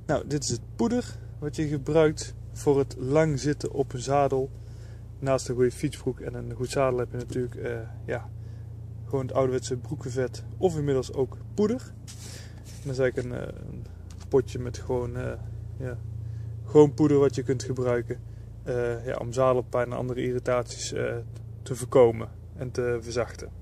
Nou, dit is het poeder wat je gebruikt voor het lang zitten op een zadel. Naast een goede fietsbroek en een goed zadel heb je natuurlijk gewoon het ouderwetse broekenvet of inmiddels ook poeder. En dat is eigenlijk een potje met gewoon poeder wat je kunt gebruiken om zadelpijn en andere irritaties te voorkomen en te verzachten.